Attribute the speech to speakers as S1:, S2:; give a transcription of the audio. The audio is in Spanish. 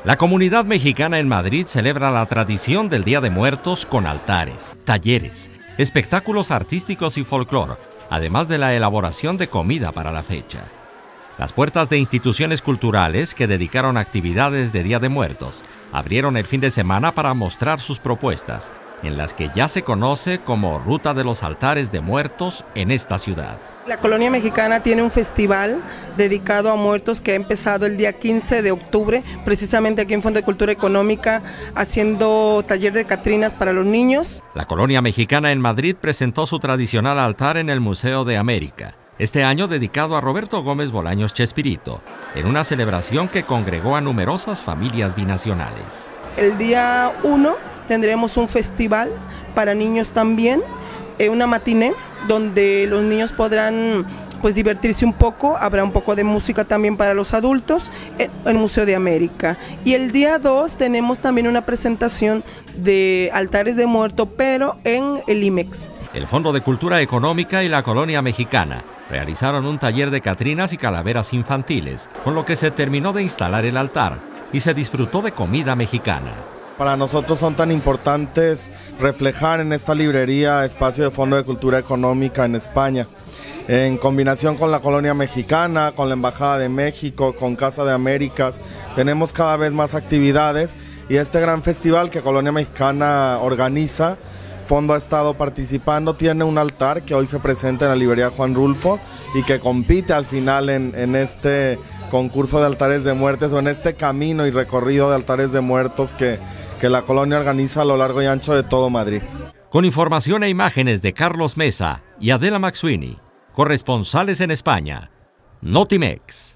S1: La comunidad mexicana en Madrid celebra la tradición del Día de Muertos con altares, talleres, espectáculos artísticos y folclore, además de la elaboración de comida para la fecha. Las puertas de instituciones culturales que dedicaron actividades de Día de Muertos abrieron el fin de semana para mostrar sus propuestas, en las que ya se conoce como Ruta de los Altares de Muertos en esta ciudad.
S2: La Colonia Mexicana tiene un festival dedicado a muertos que ha empezado el día 15 de octubre, precisamente aquí en Fondo de Cultura Económica, haciendo taller de catrinas para los niños.
S1: La Colonia Mexicana en Madrid presentó su tradicional altar en el Museo de América, este año dedicado a Roberto Gómez Bolaños Chespirito, en una celebración que congregó a numerosas familias binacionales.
S2: El día 1 tendremos un festival para niños también, una matiné donde los niños podrán divertirse un poco, habrá un poco de música también para los adultos en el Museo de América. Y el día 2 tenemos también una presentación de altares de muerto, pero en el IMEX.
S1: El Fondo de Cultura Económica y la Colonia Mexicana realizaron un taller de catrinas y calaveras infantiles, con lo que se terminó de instalar el altar y se disfrutó de comida mexicana.
S3: Para nosotros son tan importantes reflejar en esta librería espacio de Fondo de Cultura Económica en España, en combinación con la Colonia Mexicana, con la Embajada de México, con Casa de Américas. Tenemos cada vez más actividades y este gran festival que Colonia Mexicana organiza, Fondo ha estado participando, tiene un altar que hoy se presenta en la librería Juan Rulfo y que compite al final en este concurso de altares de muertes o en este camino y recorrido de altares de muertos que la colonia organiza a lo largo y ancho de todo Madrid.
S1: Con información e imágenes de Carlos Mesa y Adela McSweeney, corresponsales en España, Notimex.